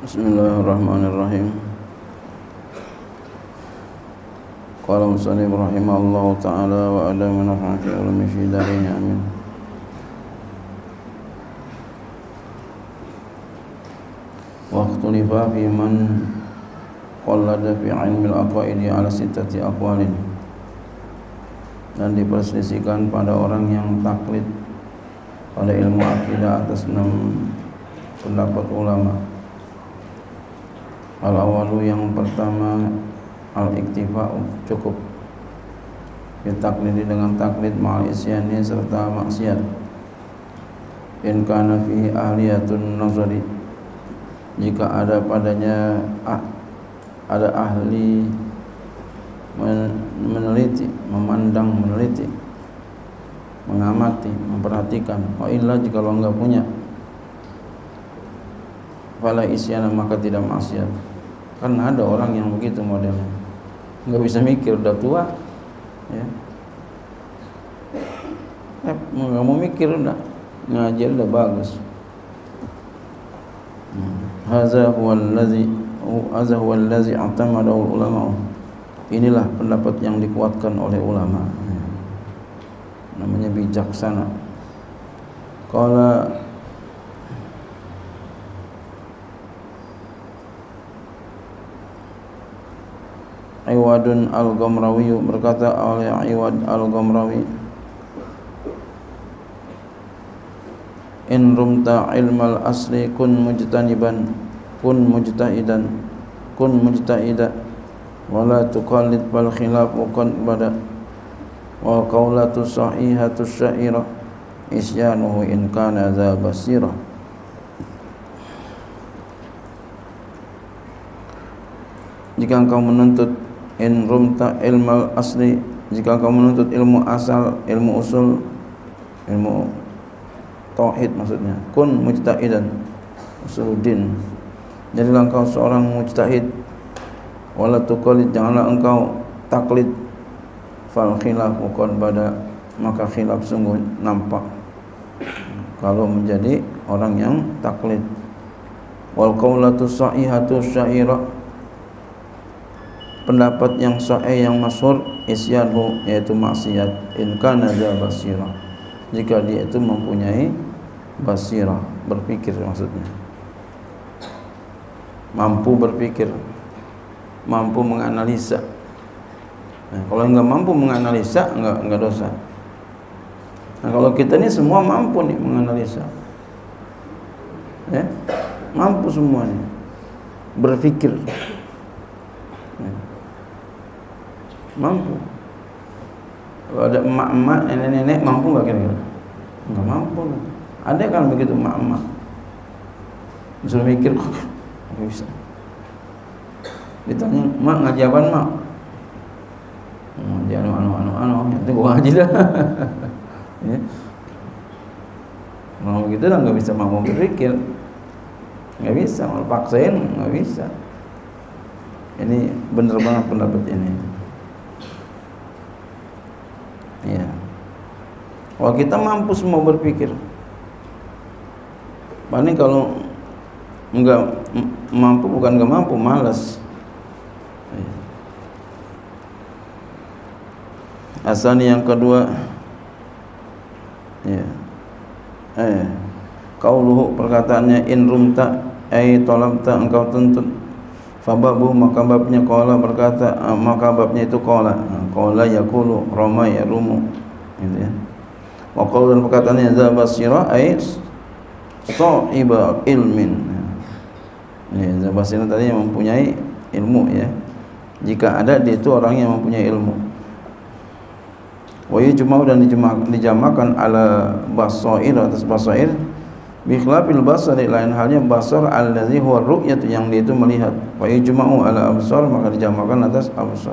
Bismillahirrahmanirrahim. Qala musannif rahimahullahu ta'ala wa adamana fi ulumi fi darin amin. Wa ikhtulifa fi man qallada fi ilmi al-aqwaidi ala sittati aqwalin. Dan diperselisihkan pada orang yang taklid pada ilmu akidah atas 6 pendapat ulama. Al-awalu yang pertama al-iktifa'u, cukup ditaklidi dengan taklid ma'al isyani serta maksiat. In kana fihi ahliyatun nazari, jika ada padanya ada ahli meneliti, memandang, meneliti, mengamati, memperhatikan. Wa illa jika lo enggak punya, fala isyana, maka tidak maksiat. Kan ada orang yang begitu modelnya, nggak bisa mikir, udah tua ya, nggak mau mikir, udah ngajar udah bagus. Hadza huwa allazi i'tamadahu ulama. Inilah pendapat yang dikuatkan oleh ulama, namanya bijaksana. Qala Iwadun al-Ghamrawi, berkata oleh Iwad al-Ghamrawi, in rumta ilmal asli kun mujtaniban, kun mujtahidan, kun mujtahida, wala tuqallid bal khilafu qad bada, wa qaulatu sahihatu syairah isyanuhu in kana dha basirah. Jika engkau menuntut in rumta ilmal asli, jika engkau menuntut ilmu asal, ilmu usul, ilmu tauhid maksudnya, kun mujtahidan, usuluddin, jadilah engkau seorang mujtahid, wala tuqallid, janganlah engkau taklid, fal khilafu qad bada, maka khilaf sungguh nampak kalau menjadi orang yang taklid. Wal qaulatu sahihatu syairah, pendapat yang sahih yang masyhur, isyanhu, yaitu maksiat, in kana dha basirah, jika dia itu mempunyai basirah, berpikir maksudnya, mampu berpikir, mampu menganalisa. Nah, kalau enggak mampu menganalisa, enggak dosa. Nah, kalau kita ini semua mampu nih menganalisa, ya, mampu semuanya berpikir, ya, mampu. Kalau ada emak-emak, nenek-nenek, mampu enggak kira-kira? Enggak mampu. Ada kan begitu emak-emak, disuruh mikir enggak bisa. Ditanya, "Mak, ngaji apaan, Mak?" Ngaji itu gua ngaji dah. Ya. Kalau begitu lah enggak bisa mampu berpikir. Enggak bisa, mau paksain enggak bisa. Ini benar banget pendapat ini. Ya. Kalau kita mampu semua berpikir, paling kalau enggak mampu, bukan enggak mampu, malas. Ya. Asani yang kedua, ya, qauluhu, perkataannya, in rumta ay talabta, engkau tuntut, fababu, maka babnya qala, berkata, maka babnya itu qala, qala yaqulu, rama yarumu, gitu ya. Wa qaulun, perkataannya, za basira ay sahiba ilmin. Ya, za basira tadi yang mempunyai ilmu, ya. Jika ada, dia itu orang yang mempunyai ilmu. Wa yujma'u, dan dijamakan ala basair, atas basair, bi khilafil basari, lain halnya basar allazi huwa ru'yatu, yang dia itu melihat. Wa yujma'u ala absar, maka dijamakan atas absar.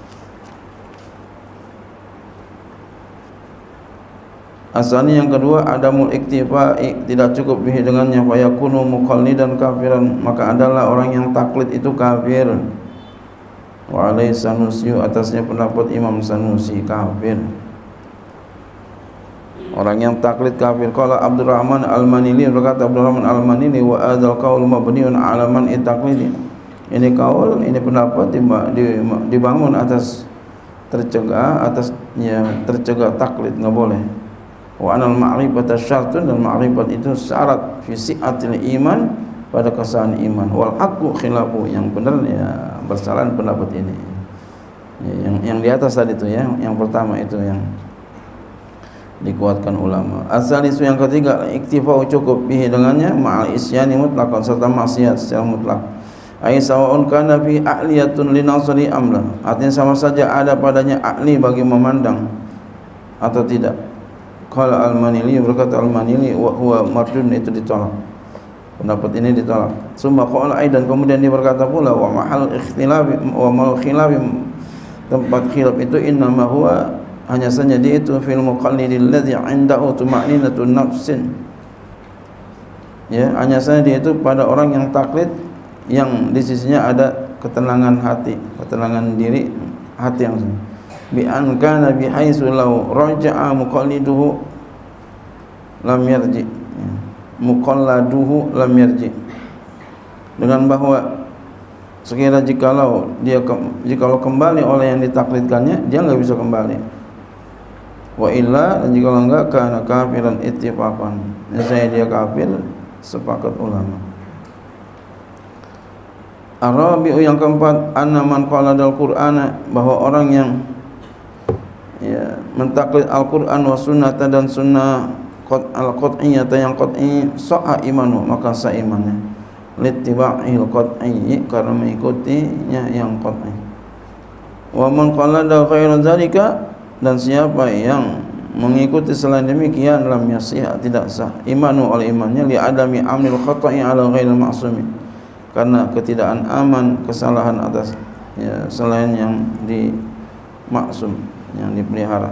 Asani yang kedua, adamul iktifa'i, tidak cukup bihi dengannya, fa yakunu muqallidan kafiran, maka adalah orang yang taklid itu kafir. Wa alaihi Sanusi, atasnya pendapat Imam Sanusi, kafir. orang yang taklid kafir. Qala Abdurrahman Al-Manili, berkata Abdurrahman Al-Manili, wa adzal qaul mabniun 'ala man taklidi. Ini kaul, ini pendapat dibangun atas tercegah, tercegah taklid, enggak boleh. Wa anal ma'rifata syartun, dan ma'rifat itu syarat fi si'atil iman, pada kesahan iman. Wal haqqu khilafu, yang benar ya bersalahan pendapat ini. Yang di atas tadi itu ya, yang pertama itu yang dikuatkan ulama. Asal isu yang ketiga, iktifau cukup bihi dengannya, ma'al isyani mutlaqan, serta maksiat secara mutlak. Ai sawa'un kana fi a'liyatun li nazari amla, artinya sama saja ada padanya ahli bagi memandang atau tidak. Qala Al-Manili, berkata Al-Manili, wa huwa mardun, itu ditolak, pendapat ini ditolak. Summa qala aidan, kemudian dia berkata pula, wa mahal ikhtilafi wa mal khilafi, tempat khilaf itu innama huwa, hanya saja dia itu fil muqallidil ladzi 'indahu tuma'ninatun nafsin, ya, hanya saja dia itu pada orang yang taklid yang di sisinya ada ketenangan hati, ketenangan diri hati yang bi an kana bi haitsu law raja'a muqalliduhu lam yarji, muqalladuhu lam yarji, dengan bahwa sekiranya jikalau kembali oleh yang ditaklidkannya, dia enggak bisa kembali. Wa illa, dan jikalau enggak, kana kafiran ittifaqan, saya dia kafir sepakat ulama. Ar-rabi'u, yang keempat, anna man qaladal qur'ana, bahwa orang yang mentaklid Al-Qur'an wa sunnata, dan sunnah al-qat'iyyah, yang qat'i, sahha imanu, maka sah imannya, littiba'il qat'i, karena mengikutinya yang qat'i. Wa man qalada ghairan zalika, dan siapa yang mengikuti selain demikian, lam yasih, tidak sah imanu, oleh imannya, li adami amnil khata'i ala ghairil ma'sumi, karena ketidakan aman kesalahan atas selain yang dimaksum, yang dipelihara.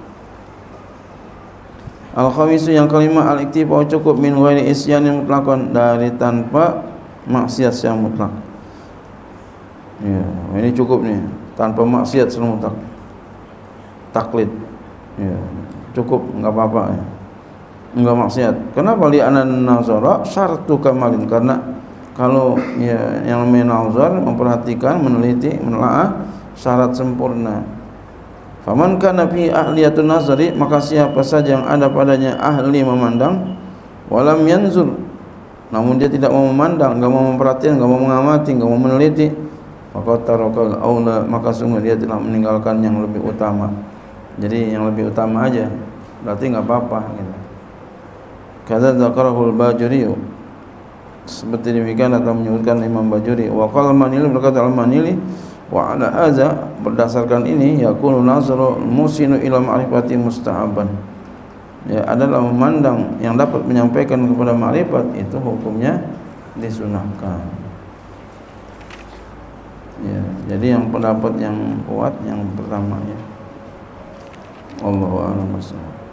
Al-khamisu, yang kelima, al-iktifau cukup min ghairi isyanin mutlaqan, dari tanpa maksiat secara mutlak. Ya, ini cukup nih, tanpa maksiat secara mutlak. Taklid, ya, cukup, enggak apa-apa ya. Enggak maksiat. Kenapa? Li anan nazara syartu kamalin, karena kalau yang namanya nazar, memperhatikan, meneliti, menelaah, syarat sempurna. Faman kana fi ahliyatun nazari, maka siapa saja yang ada padanya ahli memandang, walam yanzur, namun dia tidak mau memandang, enggak mau memperhatikan, enggak mau mengamati, enggak mau meneliti, maka tarakal aula, maka sungguh dia telah meninggalkan yang lebih utama. Jadi yang lebih utama aja, berarti enggak apa-apa gitu. Kadza dzakarahul Bajuri, seperti demikian atau menyebutkan Imam Bajuri. Wa qala Al-Manili, berkata Al-Manili, wa ala hadza, berdasarkan ini, yakunu nazru musinu ila ma'rifati mustahaban, ya, adalah memandang yang dapat menyampaikan kepada ma'rifat, itu hukumnya disunahkan. Ya, jadi yang pendapat yang kuat yang pertama ya. Allahu a'lam.